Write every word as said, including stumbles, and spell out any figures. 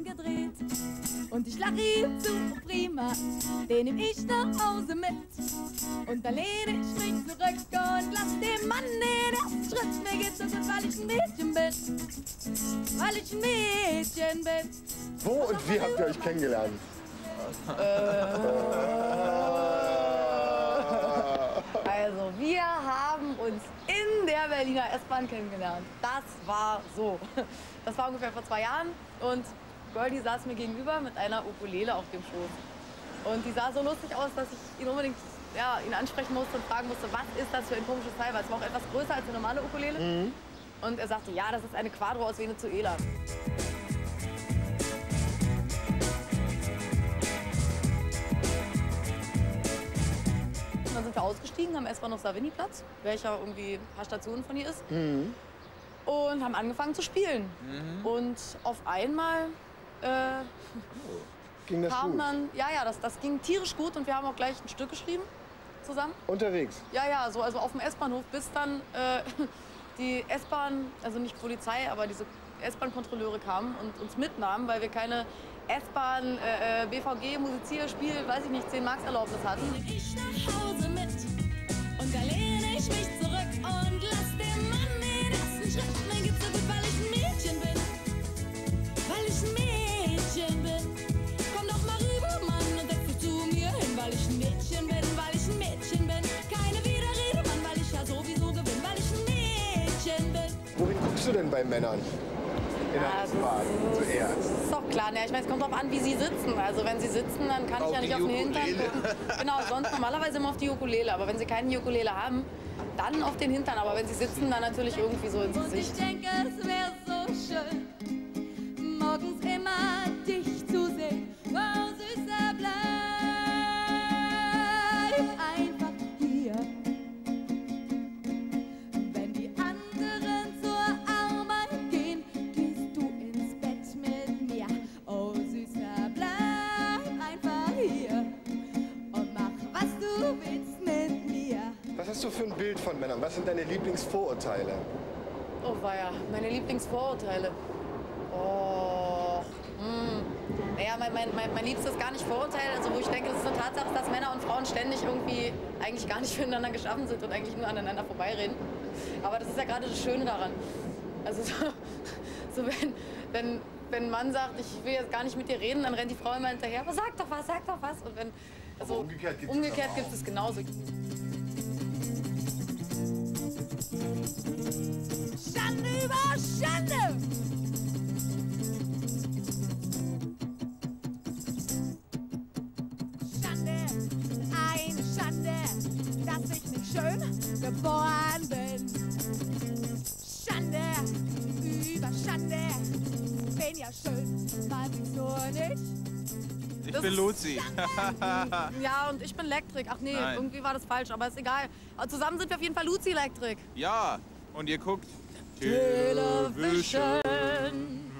gedreht. Und ich lach ihm zu, prima, den nehm ich nach Hause mit. Und dann lehne ich mich zurück und lass dem Mann den ersten Schritt. Mir geht's so gut, weil ich ein Mädchen bin. Weil ich ein Mädchen bin. Wo und wie habt ihr euch kennengelernt? Also, wir haben uns in der Berliner S-Bahn kennengelernt. Das war so. Das war ungefähr vor zwei Jahren und Goldie saß mir gegenüber mit einer Ukulele auf dem Schoß. Und die sah so lustig aus, dass ich ihn unbedingt ja, ihn ansprechen musste und fragen musste, was ist das für ein komisches Teil, weil es war auch etwas größer als eine normale Ukulele. Mhm. Und er sagte, ja, das ist eine Quadro aus Venezuela. Und dann sind wir ausgestiegen, haben S-Bahn auf Savigny-Platz, welcher irgendwie ein paar Stationen von hier ist. Mhm. Und haben angefangen zu spielen. Mhm. Und auf einmal äh, ging das kam gut? dann, ja, ja, das, das ging tierisch gut und wir haben auch gleich ein Stück geschrieben zusammen. Unterwegs? Ja, ja, so also auf dem S-Bahnhof, bis dann äh, die S-Bahn, also nicht Polizei, aber diese S-Bahn-Kontrolleure kamen und uns mitnahmen, weil wir keine S-Bahn, äh, B V G, Musizier, Spiel, weiß ich nicht, zehn Marks Erlaubnis hatten. Ich nach Hause mit und da lehne ich mich zurück und lass dem Mann den ersten Schritt. Mir geht's so gut, weil ich ein Mädchen bin, weil ich ein Mädchen bin. Komm doch mal rüber, Mann, und setz dich zu mir hin, weil ich ein Mädchen bin, weil ich ein Mädchen bin. Keine Widerrede, Mann, weil ich ja sowieso gewinn, weil ich ein Mädchen bin. Wohin guckst du denn bei Männern? In der S-Bahn zuerst. Das ist doch klar, ne? Ich meine, es kommt drauf an, wie sie sitzen. Also wenn sie sitzen, dann kann auf ich ja nicht auf den Hintern gucken. Genau, sonst normalerweise immer auf die Ukulele. Aber wenn sie keine Ukulele haben, dann auf den Hintern. Aber wenn sie sitzen, dann natürlich irgendwie so ins Gesicht. Und ich denke, es wäre so schön, morgens immer dich zu sehen. Wow, Süßer, bleib einfach hier. Wenn die anderen zur Arbeit gehen, gehst du ins Bett mit mir. Oh, Süßer, bleib einfach hier und mach, was du willst mit mir. Was hast du für ein Bild von Männern? Was sind deine Lieblingsvorurteile? Oh weia, meine Lieblingsvorurteile. Oh, hm. Naja, mein, mein, mein, mein Liebstes gar nicht Vorurteil, also wo ich denke, es ist eine Tatsache, dass Männer und Frauen ständig irgendwie eigentlich gar nicht füreinander geschaffen sind und eigentlich nur aneinander vorbeireden. Aber das ist ja gerade das Schöne daran. Also so, so wenn, wenn, wenn ein Mann sagt, ich will jetzt gar nicht mit dir reden, dann rennt die Frau immer hinterher, aber sag doch was, sag doch was. Und wenn, also Aber umgekehrt gibt umgekehrt es gibt es genauso. Schande über Schande! Schande, eine Schande, dass ich nicht schön geboren bin. Schande über Schande, bin ja schön, weiß ich so nicht. Ich Das bin ist Luzi. Ja, und ich bin Elektrik. Ach nee, Nein. irgendwie war das falsch, aber ist egal. Aber zusammen sind wir auf jeden Fall Luzi Elektrik. Ja, und ihr guckt Television.